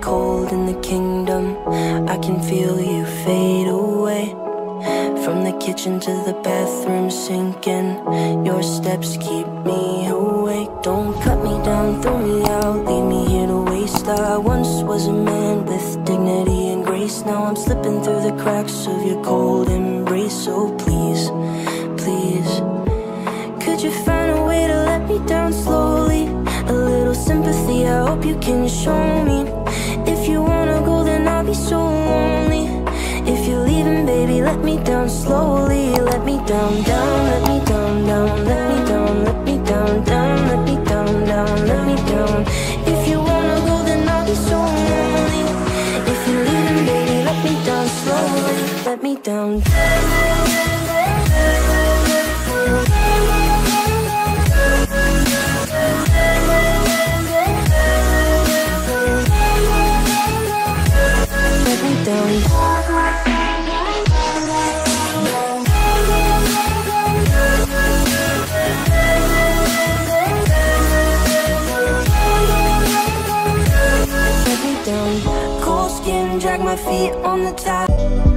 cold in the kingdom. I can feel you fade away. From the kitchen to the bathroom sinking, your steps keep me awake. Don't cut me down, throw me out, leave me here to waste. I once was a man with dignity and grace. Now I'm slipping through the cracks of your cold embrace. So please, please, could you find a way to let me down slowly? A little sympathy, I hope you can show me. If you wanna go, then I'll be so lonely. If you're leaving, baby, let me down slowly. Let me down, down, let me down, down, let me down, let me down, down, let me down, down, let me down. If you wanna go, then I'll be so lonely. If you're leaving, baby, let me down slowly. Let me down. Let me down. Cold skin, drag my feet on the tap.